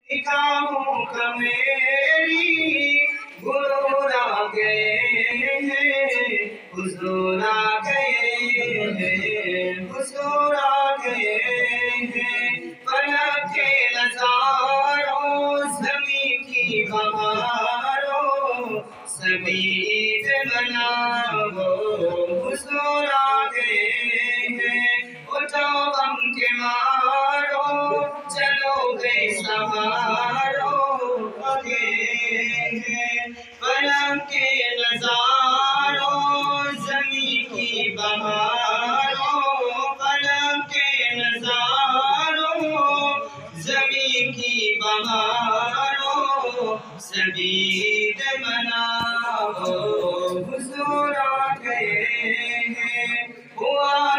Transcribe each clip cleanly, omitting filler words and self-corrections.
نگاہوں کا میری غرور آ گئے ہیں، حضور آ گئے ہیں، حضور آ گئے ہیں، فلک کے نظاروں زمین کی بہاروں سبھی عید مناؤ، حضور آ گئے ہیں، اٹھو غم کے مارو چلو گے سوارو آگے ہیں، فلک کے نظاروں زمین کی بہاروں، فلک کے نظاروں زمین کی بہاروں سبھی عید مناؤ، حضور آ گئے ہیں، ہوا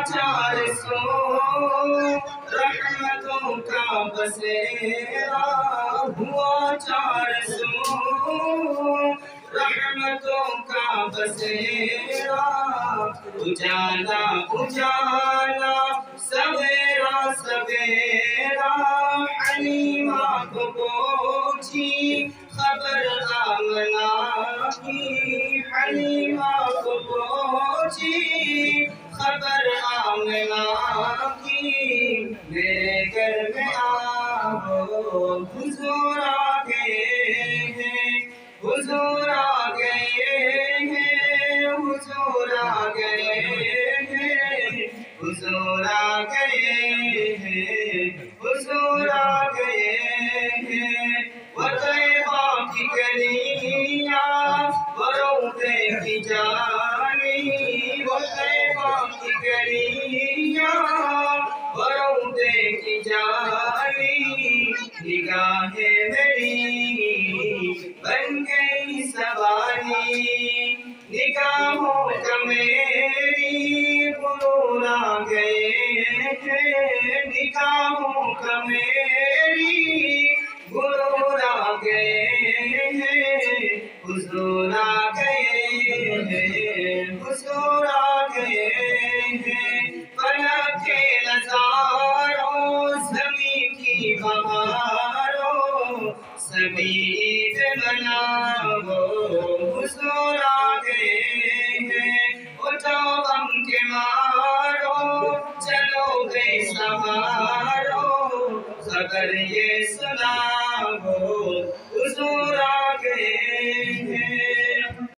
400 رحمتوں کا بسیرا، ہوا 400 رحمتوں کا بسیرا، اجالا اجالا سویرا سویرا، حلیمہ کو پہنچی خبر آمنہ کی، حلیمہ کو پہنچی خبر آمنہ کی، میرے گھر میں آؤ، حضور آ گئے ہیں، حضور آ گئے ہیں، حضور آ گئے ہیں، حضور آ گئے ہیں، حضور آ گئے ہیں، وطیبہ کی گلیاں وروضے کی جانی، وطیبہ کی گلیاں وروضے کی جانی، نگاہیں میری بن گئی سواری، نگاہوں کا میری غرور آ گئے ہیں، نگاہوں کا میری غرور آ گئے ہیں، حضور آ گئے ہیں، حضور آ گئے ہیں، فلک کے نظاروں زمین کی بہاروں سبھی عید مناؤ، حضور آ گئے ہیں، اٹھو غم کے مارو چلو گے سوارو، خبر یہ سنا